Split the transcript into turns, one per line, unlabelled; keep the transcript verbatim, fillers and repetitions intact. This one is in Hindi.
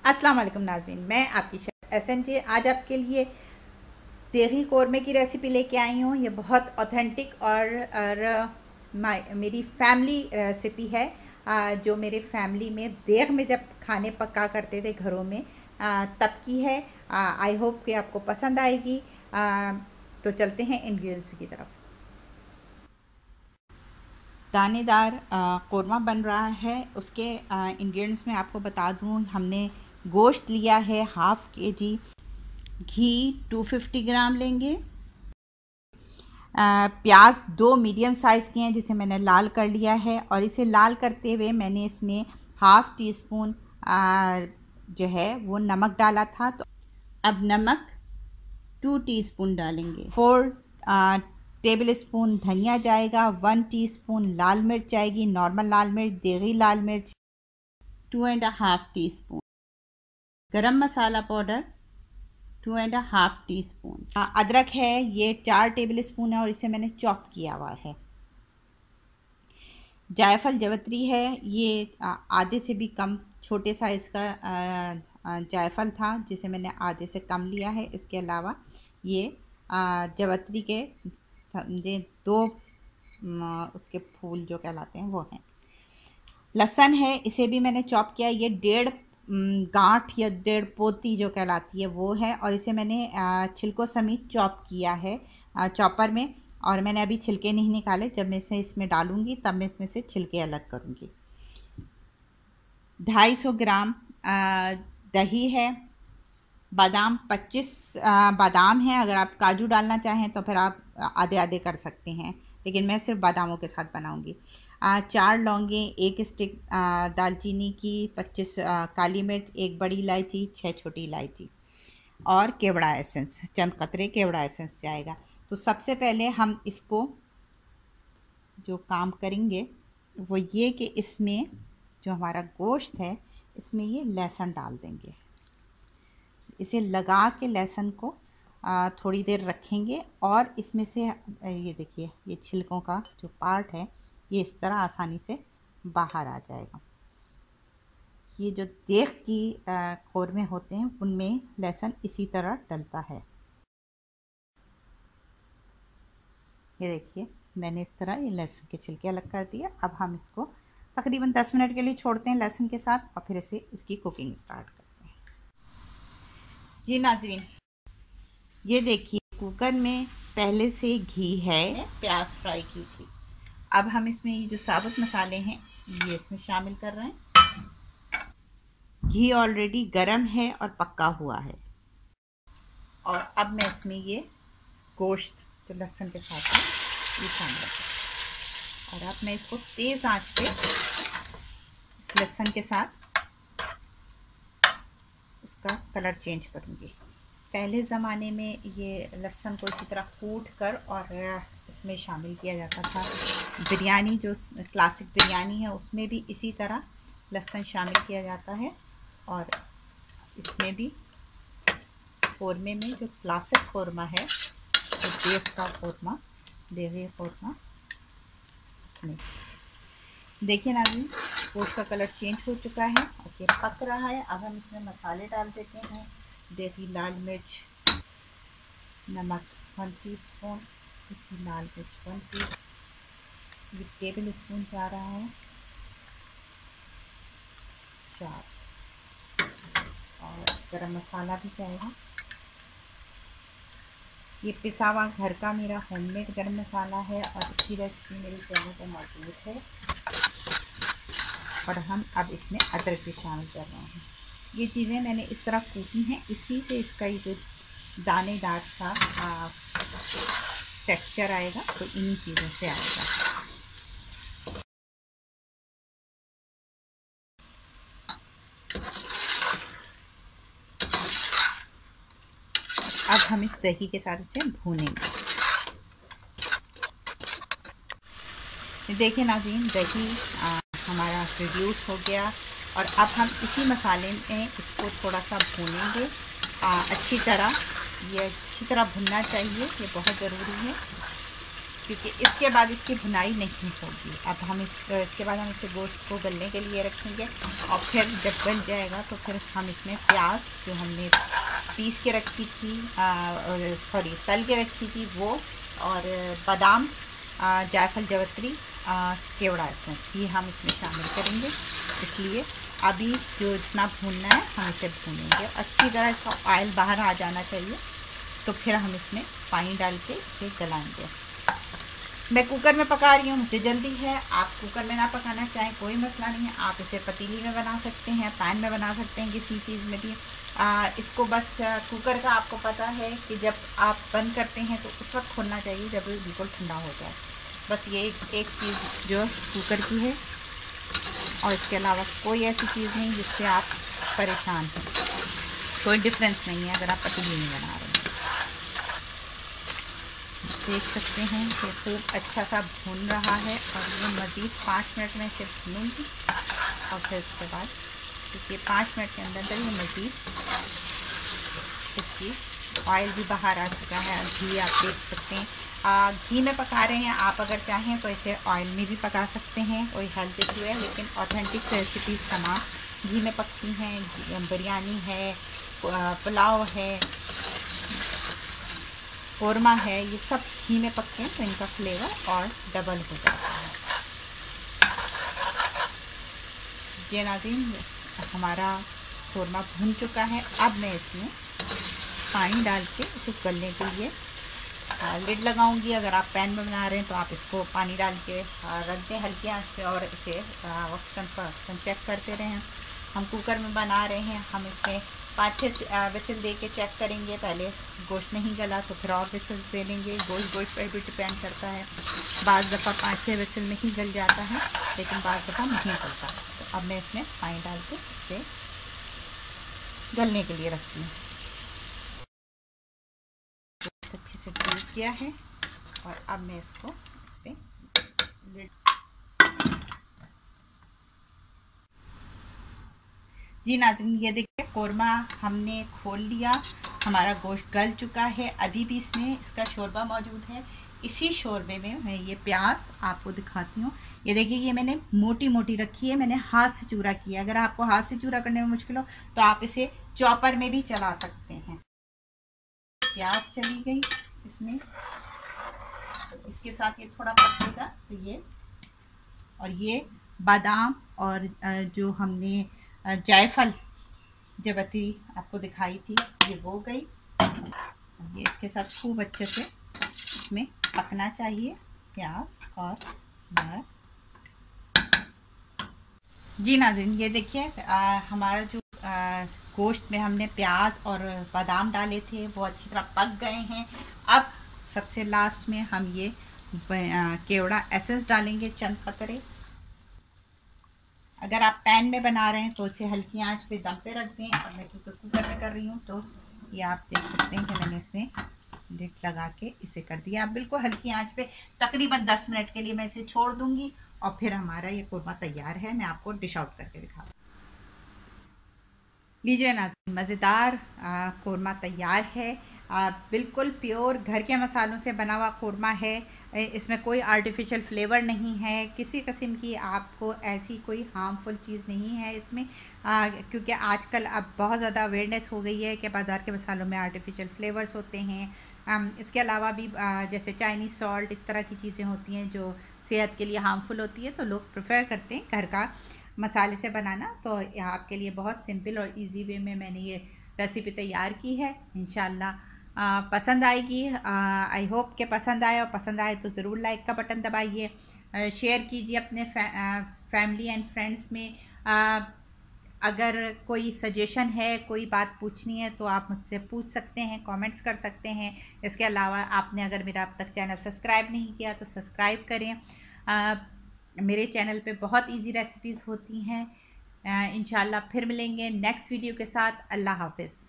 अस्सलाम वालेकुम नाज़रीन, मैं आपकी शेफ एस एन जी आज आपके लिए देगी कौरमे की रेसिपी लेके आई हूँ। ये बहुत ऑथेंटिक और, और मेरी फैमिली रेसिपी है, आ, जो मेरे फैमिली में देग में जब खाने पका करते थे घरों में, आ, तब की है। आई होप कि आपको पसंद आएगी। आ, तो चलते हैं इंग्रेडिएंट्स की तरफ। दानेदार कौरमा बन रहा है। उसके इंग्रेडिएंट्स में आपको बता दूं, हमने गोश्त लिया है हाफ के जी, घी दो सौ पचास ग्राम लेंगे, प्याज दो मीडियम साइज़ के हैं जिसे मैंने लाल कर लिया है, और इसे लाल करते हुए मैंने इसमें हाफ टी स्पून जो है वो नमक डाला था। तो अब नमक टू टीस्पून डालेंगे। फोर टेबल स्पून धनिया जाएगा, वन टीस्पून लाल मिर्च जाएगी, नॉर्मल लाल मिर्च, देगी लाल मिर्च two and half teaspoon, garam masala powder two and half teaspoon, अदरक है ये चार टेबल स्पून है और इसे मैंने चॉप किया हुआ है। जायफल जवतरी है, ये आधे से भी कम छोटे साइज़ का जायफल था जिसे मैंने आधे से कम लिया है। इसके अलावा ये जवतरी के दो उसके फूल जो कहलाते हैं वो हैं। लहसुन है, इसे भी मैंने चॉप किया। ये डेढ़ गांठ या डेढ़ पोती जो कहलाती है वो है, और इसे मैंने छिलकों समेत चॉप किया है चॉपर में, और मैंने अभी छिलके नहीं निकाले। जब मैं इसे इसमें डालूंगी तब मैं इसमें से छिलके अलग करूंगी। ढाई सौ ग्राम दही है, बादाम पच्चीस बादाम है। अगर आप काजू डालना चाहें तो फिर आप आधे आधे कर सकते हैं, लेकिन मैं सिर्फ बादामों के साथ बनाऊंगी। चार लौंगे, एक स्टिक दालचीनी की, पच्चीस काली मिर्च, एक बड़ी इलायची, छः छोटी इलायची, और केवड़ा एसेंस, चंद कतरे केवड़ा एसेंस जाएगा। तो सबसे पहले हम इसको जो काम करेंगे वो ये कि इसमें जो हमारा गोश्त है इसमें ये लहसुन डाल देंगे। इसे लगा के लहसुन को आ, थोड़ी देर रखेंगे, और इसमें से ये देखिए ये छिलकों का जो पार्ट है ये इस तरह आसानी से बाहर आ जाएगा। ये जो देग की कौरमे होते हैं उनमें लहसुन इसी तरह डलता है। ये देखिए मैंने इस तरह ये लहसुन के छिलके अलग कर दिया। अब हम इसको तकरीबन दस मिनट के लिए छोड़ते हैं लहसुन के साथ, और फिर इसे इसकी कुकिंग स्टार्ट करते हैं। जी नाज़रीन, ये देखिए कुकर में पहले से घी है, प्याज फ्राई की थी। अब हम इसमें ये जो साबुत मसाले हैं ये इसमें शामिल कर रहे हैं। घी ऑलरेडी गरम है और पक्का हुआ है, और अब मैं इसमें ये गोश्त जो लहसुन के साथ है ये शामिल कर, और अब मैं इसको तेज़ आंच पे लहसुन के साथ इसका कलर चेंज करूँगी। पहले ज़माने में ये लहसुन को इसी तरह कूट कर और इसमें शामिल किया जाता था। बिरयानी जो क्लासिक बिरयानी है उसमें भी इसी तरह लहसुन शामिल किया जाता है, और इसमें भी कौरमे में जो क्लासिक कौरमा है तो देग का कौरमा, देगी कौरमा, उसमें देखिए ना अभी गोश्त का कलर चेंज हो चुका है और ये पक रहा है। अब हम इसमें मसाले डाल देते हैं। देगी लाल मिर्च, नमक वन टीस्पून, इसी लाल मिर्च वन टी ये टेबल स्पून जा रहा है चार, और गरम मसाला भी जाएगा। ये पिसा हुआ घर का मेरा होममेड गरम मसाला है, और इसकी रेसिपी मेरे चैनल पर मौजूद है। और हम अब इसमें अदरक भी शामिल कर रहे हैं। ये चीज़ें मैंने इस तरह कूटी हैं, इसी से इसका ये जो दानेदार सा टेक्सचर आएगा, तो इन्हीं चीज़ों से आएगा। अब हम इस दही के साथ इसे भूनेंगे। देखिए नाज़रीन, दही आ, हमारा रिड्यूस हो गया, और अब हम इसी मसाले में इसको थोड़ा सा भूनेंगे आ, अच्छी तरह। ये अच्छी तरह भुनना चाहिए, ये बहुत ज़रूरी है। क्योंकि इसके बाद इसकी भुनाई नहीं होगी। अब हम इस, इसके बाद हम इसे गोश्त को गलने के लिए रखेंगे और फिर जब गल जाएगा तो फिर हम इसमें प्याज जो हमने पीस के रखी थी, सॉरी तल के रखी थी वो, और बादाम, जायफल, जवत्री, केवड़ा एसेंस, ये हम इसमें शामिल करेंगे। इसलिए अभी जो इतना भूनना है हम इसे भूनेंगे, अच्छी तरह इसका ऑयल बाहर आ जाना चाहिए, तो फिर हम इसमें पानी डाल के इसे गलाएंगे। मैं कुकर में पका रही हूँ, मुझे जल्दी है। आप कुकर में ना पकाना चाहें कोई मसला नहीं है, आप इसे पतीली में बना सकते हैं, पैन में बना सकते हैं, किसी चीज़ में भी। आ, इसको बस कुकर का आपको पता है कि जब आप बंद करते हैं तो उस वक्त खोलना चाहिए जब ये बिल्कुल ठंडा हो जाए। बस ये एक, एक चीज़ जो कुकर की है, और इसके अलावा कोई ऐसी चीज़ नहीं जिससे आप परेशान हैं, कोई डिफरेंस नहीं है अगर आप पतीली में बना रहे हैं। देख सकते हैं कि खूब अच्छा सा भून रहा है, और ये मज़ीद पाँच मिनट में इसे भूनूंगी, और फिर इसके बाद क्योंकि पाँच मिनट के अंदर अंदर ये मज़ीद इसकी ऑयल भी बाहर आ चुका है। घी आप देख सकते हैं, आ, घी में पका रहे हैं, आप अगर चाहें तो इसे ऑयल में भी पका सकते हैं, कोई हेल्थ इशू है, लेकिन ऑथेंटिक रेसिपीज़ तमाम घी में पकती हैं। बिरयानी है, पुलाव है, क़ोरमा है, ये सब घी में पकते हैं तो इनका फ्लेवर और डबल हो जाता है। ये नाज़रीन हमारा क़ोरमा भुन चुका है। अब मैं इसमें पानी डाल के इसे गलने के लिए लिड लगाऊंगी। अगर आप पैन में बना रहे हैं तो आप इसको पानी डाल के रख दें हल्की आंच पे, और इसे वक्तन चेक करते रहें। हम कुकर में बना रहे हैं, हम इसमें पाँच छः विसल दे के चेक करेंगे। पहले गोश्त नहीं गला तो फिर और विसल दे लेंगे, गोश्त गोश्त पर भी डिपेंड करता है। बाज़ दफ़ा पाँच छः विसल में ही गल जाता है, लेकिन बाज़ दफ़ा नहीं गलता। तो अब मैं इसमें पानी डाल के इसे गलने के लिए रखती हूँ। अच्छे से डूब गया है, और अब मैं इसको इस पर जी नाज़रीन, ये देखिए क़ोरमा हमने खोल लिया, हमारा गोश्त गल चुका है। अभी भी इसमें इसका शोरबा मौजूद है। इसी शोरबे में मैं ये प्याज आपको दिखाती हूँ। ये देखिए, ये मैंने मोटी मोटी रखी है, मैंने हाथ से चूरा किया। अगर आपको हाथ से चूरा करने में मुश्किल हो तो आप इसे चॉपर में भी चला सकते हैं। प्याज चली गई इसमें, इसके साथ ये थोड़ा पकेगा तो ये, और ये बादाम और जो हमने जायफल जवत्री आपको दिखाई थी ये वो गई। ये इसके साथ खूब अच्छे से इसमें पकना चाहिए प्याज और बादाम। जी नाज़रीन, ये देखिए हमारा जो आ, गोश्त में हमने प्याज और बादाम डाले थे वो अच्छी तरह पक गए हैं। अब सबसे लास्ट में हम ये केवड़ा एसेंस डालेंगे, चंद कतरे। अगर आप पैन में बना रहे हैं तो इसे हल्की आंच पे दम पे रख दें, और मैं क्योंकि कुकर में कर रही हूँ तो ये आप देख सकते हैं कि मैंने इसमें लिड लगा के इसे कर दिया। आप बिल्कुल हल्की आंच पे तकरीबन दस मिनट के लिए मैं इसे छोड़ दूंगी, और फिर हमारा ये क़ोरमा तैयार है। मैं आपको डिश आउट करके दिखा लीजिए ना, मज़ेदार क़ोरमा तैयार है। आ, बिल्कुल प्योर घर के मसालों से बना हुआ क़ोरमा है। इसमें कोई आर्टिफिशियल फ्लेवर नहीं है, किसी किस्म की आपको ऐसी कोई हार्मफुल चीज़ नहीं है इसमें, आ, क्योंकि आजकल अब बहुत ज़्यादा अवेयरनेस हो गई है कि बाज़ार के मसालों में आर्टिफिशियल फ्लेवर्स होते हैं। आ, इसके अलावा भी आ, जैसे चाइनीज़ सॉल्ट, इस तरह की चीज़ें होती हैं जो सेहत के लिए हार्मफुल होती है, तो लोग प्रेफर करते हैं घर का मसाले से बनाना। तो आपके लिए बहुत सिंपल और इजी वे में मैंने ये रेसिपी तैयार की है। इंशाल्लाह पसंद आएगी। आई होप कि पसंद आए, और पसंद आए तो ज़रूर लाइक का बटन दबाइए, शेयर कीजिए अपने फै, फैमिली एंड फ्रेंड्स में। आ, अगर कोई सजेशन है, कोई बात पूछनी है तो आप मुझसे पूछ सकते हैं, कमेंट्स कर सकते हैं। इसके अलावा आपने अगर मेरा अब तक चैनल सब्सक्राइब नहीं किया तो सब्सक्राइब करें। आ, मेरे चैनल पे बहुत इजी रेसिपीज़ होती हैं। इंशाल्लाह फिर मिलेंगे नेक्स्ट वीडियो के साथ। अल्लाह हाफ़िज़।